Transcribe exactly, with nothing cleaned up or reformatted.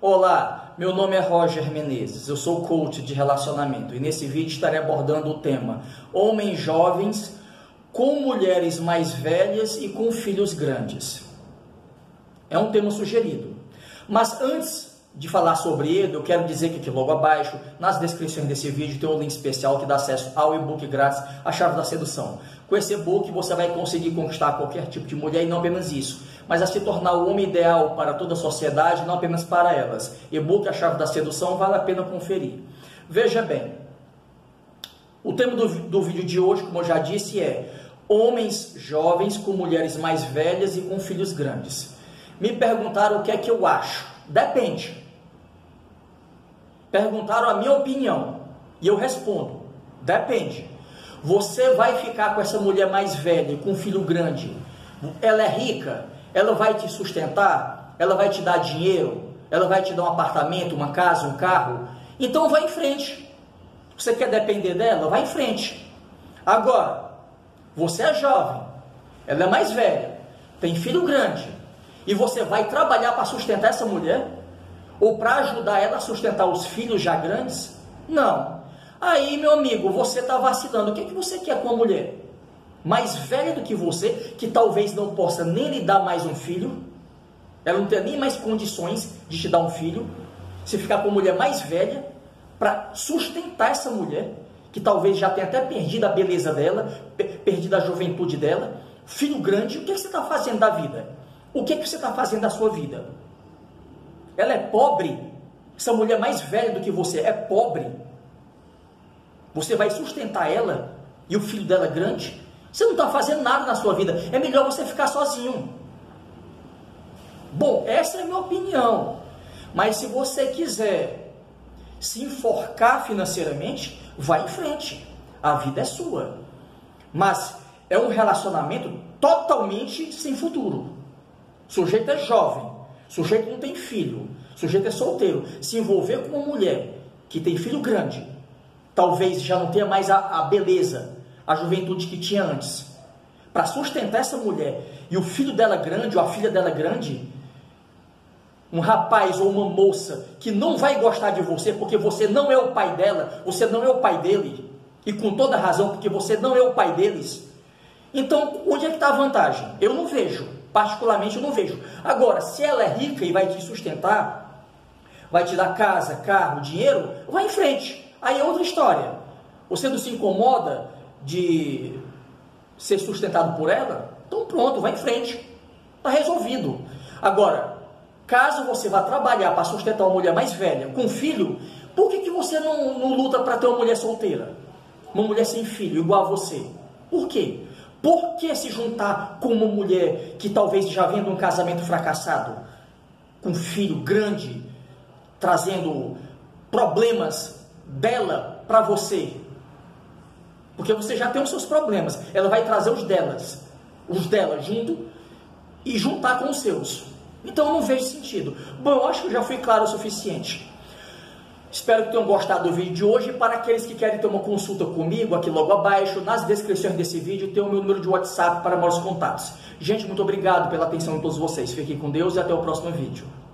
Olá, meu nome é Roger Menezes, eu sou coach de relacionamento e nesse vídeo estarei abordando o tema homens jovens com mulheres mais velhas e com filhos grandes. É um tema sugerido, mas antes de falar sobre ele, eu quero dizer que aqui logo abaixo, nas descrições desse vídeo, tem um link especial que dá acesso ao e-book grátis, A Chave da Sedução. Com esse e-book você vai conseguir conquistar qualquer tipo de mulher e não apenas isso, mas a se tornar o homem ideal para toda a sociedade, não apenas para elas. E-book A Chave da Sedução, vale a pena conferir. Veja bem, o tema do, do vídeo de hoje, como eu já disse, é homens jovens com mulheres mais velhas e com filhos grandes. Me perguntaram o que é que eu acho. Depende. Perguntaram a minha opinião e eu respondo, depende. Você vai ficar com essa mulher mais velha, com um filho grande, ela é rica, ela vai te sustentar, ela vai te dar dinheiro, ela vai te dar um apartamento, uma casa, um carro, então vai em frente. Você quer depender dela? Vai em frente. Agora, você é jovem, ela é mais velha, tem filho grande, e você vai trabalhar para sustentar essa mulher? Ou para ajudar ela a sustentar os filhos já grandes? Não. Aí, meu amigo, você está vacilando. O que, é que você quer com a mulher? Mais velha do que você, que talvez não possa nem lhe dar mais um filho? Ela não tem nem mais condições de te dar um filho? Você ficar com uma mulher mais velha para sustentar essa mulher, que talvez já tenha até perdido a beleza dela, perdido a juventude dela, filho grande, o que, é que você está fazendo da vida? O que, é que você está fazendo da sua vida? Ela é pobre? Essa mulher mais velha do que você é pobre? Você vai sustentar ela e o filho dela grande? Você não está fazendo nada na sua vida. É melhor você ficar sozinho. Bom, essa é a minha opinião. Mas se você quiser se enforcar financeiramente, vai em frente. A vida é sua. Mas é um relacionamento totalmente sem futuro. O sujeito é jovem. O sujeito não tem filho, o sujeito é solteiro. Se envolver com uma mulher que tem filho grande, talvez já não tenha mais a, a beleza, a juventude que tinha antes, para sustentar essa mulher e o filho dela grande ou a filha dela grande, um rapaz ou uma moça que não vai gostar de você porque você não é o pai dela, você não é o pai dele, e com toda razão, porque você não é o pai deles, então onde é que está a vantagem? Eu não vejo. Particularmente eu não vejo. Agora, se ela é rica e vai te sustentar, vai te dar casa, carro, dinheiro, vai em frente. Aí é outra história. Você não se incomoda de ser sustentado por ela? Então pronto, vai em frente. Está resolvido. Agora, caso você vá trabalhar para sustentar uma mulher mais velha, com filho, por que, que você não, não luta para ter uma mulher solteira? Uma mulher sem filho, igual a você? Por quê? Por que se juntar com uma mulher que talvez já venha de um casamento fracassado, com um filho grande, trazendo problemas dela para você? Porque você já tem os seus problemas, ela vai trazer os delas, os dela junto e juntar com os seus. Então eu não vejo sentido. Bom, eu acho que eu já fui claro o suficiente. Espero que tenham gostado do vídeo de hoje. Para aqueles que querem ter uma consulta comigo, aqui logo abaixo, nas descrições desse vídeo, tem o meu número de WhatsApp para maiores contatos. Gente, muito obrigado pela atenção de todos vocês. Fiquem com Deus e até o próximo vídeo.